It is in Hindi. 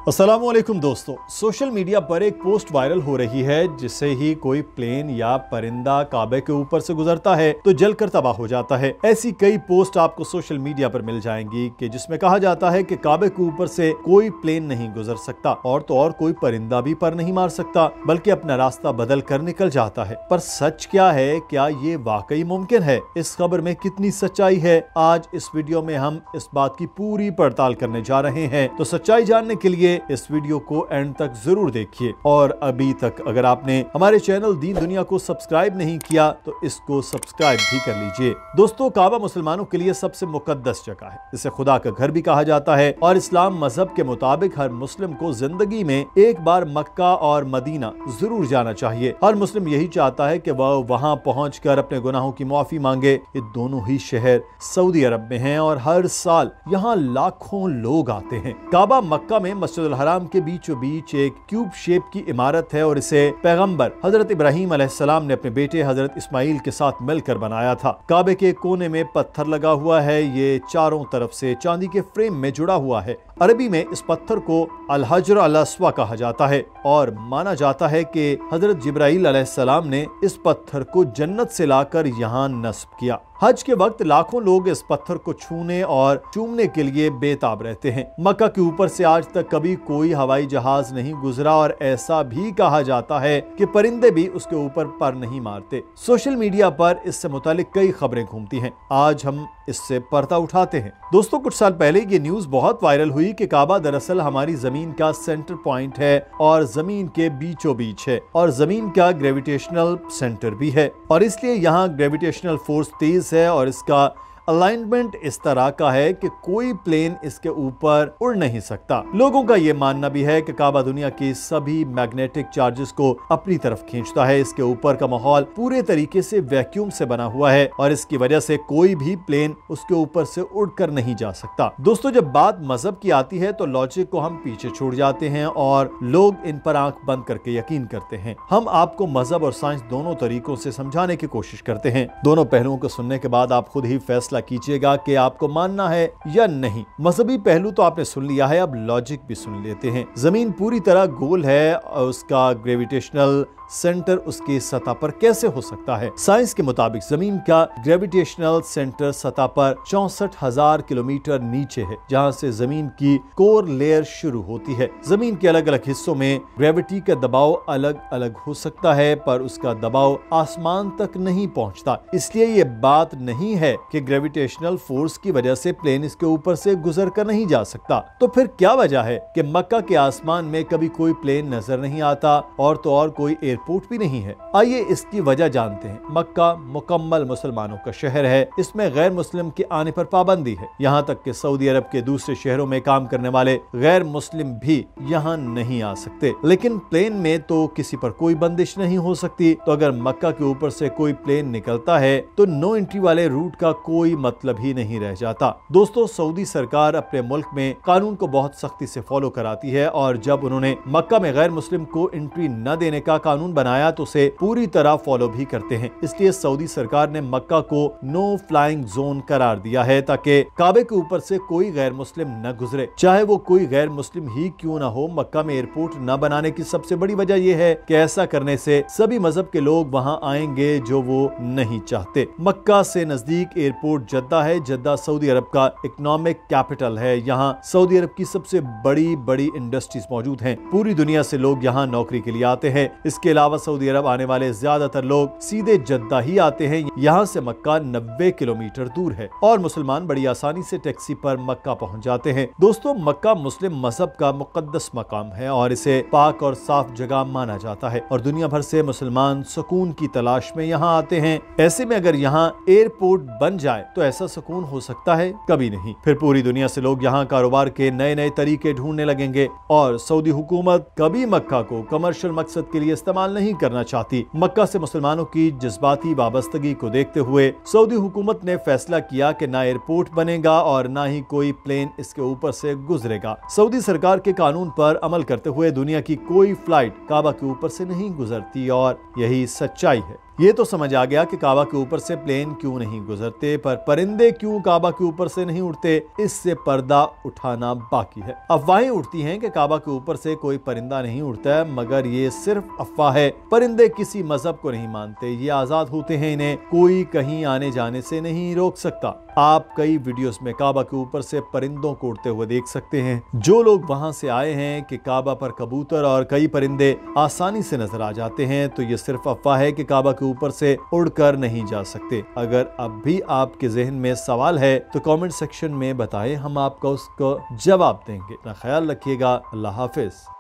अस्सलामुअलैकुम दोस्तों, सोशल मीडिया पर एक पोस्ट वायरल हो रही है जिससे ही कोई प्लेन या परिंदा काबे के ऊपर से गुजरता है तो जलकर तबाह हो जाता है। ऐसी कई पोस्ट आपको सोशल मीडिया पर मिल जाएंगी कि जिसमें कहा जाता है कि काबे के ऊपर से कोई प्लेन नहीं गुजर सकता और तो और कोई परिंदा भी पर नहीं मार सकता, बल्कि अपना रास्ता बदल कर निकल जाता है। पर सच क्या है? क्या ये वाकई मुमकिन है? इस खबर में कितनी सच्चाई है? आज इस वीडियो में हम इस बात की पूरी पड़ताल करने जा रहे हैं। तो सच्चाई जानने के लिए इस वीडियो को एंड तक जरूर देखिए। और अभी तक अगर आपने हमारे चैनल दीन दुनिया को सब्सक्राइब नहीं किया तो इसको सब्सक्राइब भी कर लीजिए। दोस्तों, काबा मुसलमानों के लिए सबसे मुकद्दस जगह है, इसे खुदा का घर भी कहा जाता है और इस्लाम मजहब के मुताबिक हर मुस्लिम को जिंदगी में एक बार मक्का और मदीना जरूर जाना चाहिए। हर मुस्लिम यही चाहता है कि वह वहां पहुंचकर अपने गुनाहों की माफी मांगे। ये दोनों ही शहर सऊदी अरब में हैं और हर साल यहाँ लाखों लोग आते हैं। काबा मक्का में मस्जिद हराम के बीचों बीच एक क्यूब शेप की इमारत है और इसे पैगंबर हजरत इब्राहिम अलैहिस्सलाम ने अपने बेटे हजरत इस्माइल के साथ मिलकर बनाया था। काबे के कोने में पत्थर लगा हुआ है। ये चारों तरफ से चांदी के फ्रेम में जुड़ा हुआ है। अरबी में इस पत्थर को अल हजर अल अस्वा कहा जाता है और माना जाता है कि हजरत जिब्राइल अलैहिस्सलाम ने इस पत्थर को जन्नत से लाकर यहाँ नस्ब किया। हज के वक्त लाखों लोग इस पत्थर को छूने और चूमने के लिए बेताब रहते हैं। मक्का के ऊपर से आज तक कभी कोई हवाई जहाज नहीं गुजरा और ऐसा भी कहा जाता है कि परिंदे भी उसके ऊपर पर नहीं मारते। सोशल मीडिया पर इससे मुतालिक कई खबरें घूमती हैं। आज हम इससे पर्दा उठाते हैं। दोस्तों, कुछ साल पहले ये न्यूज बहुत वायरल हुई कि काबा दरअसल हमारी जमीन का सेंटर पॉइंट है और जमीन के बीचों बीच है और जमीन का ग्रेविटेशनल सेंटर भी है और इसलिए यहाँ ग्रेविटेशनल फोर्स तेज है और इसका अलाइनमेंट इस तरह का है कि कोई प्लेन इसके ऊपर उड़ नहीं सकता। लोगों का यह मानना भी है कि काबा दुनिया की सभी मैग्नेटिक चार्जेस को अपनी तरफ खींचता है। इसके ऊपर का माहौल पूरे तरीके से वैक्यूम से बना हुआ है और इसकी वजह से कोई भी प्लेन उसके ऊपर से उड़कर नहीं जा सकता। दोस्तों, जब बात मजहब की आती है तो लॉजिक को हम पीछे छोड़ जाते हैं और लोग इन पर आंख बंद करके यकीन करते हैं। हम आपको मजहब और साइंस दोनों तरीकों से समझाने की कोशिश करते हैं। दोनों पहलुओं को सुनने के बाद आप खुद ही फैसला कीजिएगा कि आपको मानना है या नहीं। मजहबी पहलू तो आपने सुन लिया है, अब लॉजिक भी सुन लेते हैं। जमीन पूरी तरह गोल है और उसका ग्रेविटेशनल सेंटर उसकी सतह पर कैसे हो सकता है? साइंस के मुताबिक जमीन का ग्रेविटेशनल सेंटर सतह पर 64,000 किलोमीटर नीचे है, जहां से जमीन की कोर लेयर शुरू होती है। जमीन के अलग अलग हिस्सों में ग्रेविटी का दबाव अलग अलग हो सकता है, पर उसका दबाव आसमान तक नहीं पहुंचता। इसलिए ये बात नहीं है कि ग्रेविटेशनल फोर्स की वजह से प्लेन इसके ऊपर से गुजर कर नहीं जा सकता। तो फिर क्या वजह है कि मक्का के आसमान में कभी कोई प्लेन नजर नहीं आता और तो और कोई एयरपोर्ट भी नहीं है? आइए इसकी वजह जानते हैं। मक्का मुकम्मल मुसलमानों का शहर है। इसमें गैर मुस्लिम के आने पर पाबंदी है। यहाँ तक कि सऊदी अरब के दूसरे शहरों में काम करने वाले गैर मुस्लिम भी यहाँ नहीं आ सकते। लेकिन प्लेन में तो किसी पर कोई बंदिश नहीं हो सकती। तो अगर मक्का के ऊपर से कोई प्लेन निकलता है तो नो एंट्री वाले रूट का कोई मतलब ही नहीं रह जाता। दोस्तों, सऊदी सरकार अपने मुल्क में कानून को बहुत सख्ती से फॉलो कराती है और जब उन्होंने मक्का में गैर मुस्लिम को एंट्री न देने का कानून बनाया तो उसे पूरी तरह फॉलो भी करते हैं। इसलिए सऊदी सरकार ने मक्का को नो फ्लाइंग जोन करार दिया है ताकि काबे के ऊपर से कोई गैर मुस्लिम न गुजरे, चाहे वो कोई गैर मुस्लिम ही क्यों ना हो। मक्का में एयरपोर्ट न बनाने की सबसे बड़ी वजह यह है कि ऐसा करने से सभी मजहब के लोग वहां आएंगे जो वो नहीं चाहते। मक्का से नजदीक एयरपोर्ट जद्दा है। जद्दा सऊदी अरब का इकोनॉमिक कैपिटल है। यहाँ सऊदी अरब की सबसे बड़ी बड़ी इंडस्ट्रीज मौजूद हैं। पूरी दुनिया से लोग यहाँ नौकरी के लिए आते हैं। इसके अलावा सऊदी अरब आने वाले ज्यादातर लोग सीधे जद्दा ही आते हैं। यहाँ से मक्का 90 किलोमीटर दूर है और मुसलमान बड़ी आसानी से टैक्सी पर मक्का पहुँच जाते हैं। दोस्तों, मक्का मुस्लिम मजहब का मुकद्दस मकाम है और इसे पाक और साफ जगह माना जाता है और दुनिया भर से मुसलमान सुकून की तलाश में यहाँ आते हैं। ऐसे में अगर यहाँ एयरपोर्ट बन जाए तो ऐसा सुकून हो सकता है? कभी नहीं। फिर पूरी दुनिया से लोग यहाँ कारोबार के नए नए तरीके ढूंढने लगेंगे और सऊदी हुकूमत कभी मक्का को कमर्शियल मकसद के लिए इस्तेमाल नहीं करना चाहती। मक्का से मुसलमानों की जज्बाती वाबस्तगी को देखते हुए सऊदी हुकूमत ने फैसला किया कि ना एयरपोर्ट बनेगा और ना ही कोई प्लेन इसके ऊपर से गुजरेगा। सऊदी सरकार के कानून पर अमल करते हुए दुनिया की कोई फ्लाइट काबा के ऊपर से नहीं गुजरती और यही सच्चाई है। ये तो समझ आ गया कि काबा के ऊपर से प्लेन क्यों नहीं गुजरते, पर परिंदे क्यों काबा के ऊपर से नहीं उड़ते, इससे पर्दा उठाना बाकी है। अफवाहें उड़ती हैं कि काबा के ऊपर से कोई परिंदा नहीं उड़ता है, मगर ये सिर्फ अफवाह है। परिंदे किसी मजहब को नहीं मानते, ये आजाद होते हैं, इन्हें कोई कहीं आने जाने से नहीं रोक सकता। आप कई वीडियोस में काबा के ऊपर से परिंदों को उड़ते हुए देख सकते हैं। जो लोग वहां से आए हैं कि काबा पर कबूतर और कई परिंदे आसानी से नजर आ जाते हैं, तो ये सिर्फ अफवाह है कि काबा के ऊपर से उड़कर नहीं जा सकते। अगर अब भी आपके जहन में सवाल है तो कमेंट सेक्शन में बताएं, हम आपको उसको जवाब देंगे। अपना ख्याल रखिएगा। अल्लाह हाफिज।